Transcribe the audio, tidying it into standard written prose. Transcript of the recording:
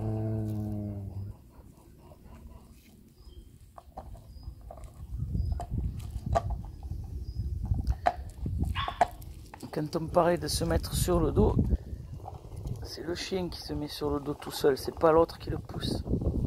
Quand on me paraît de se mettre sur le dos, c'est le chien qui se met sur le dos tout seul, c'est pas l'autre qui le pousse.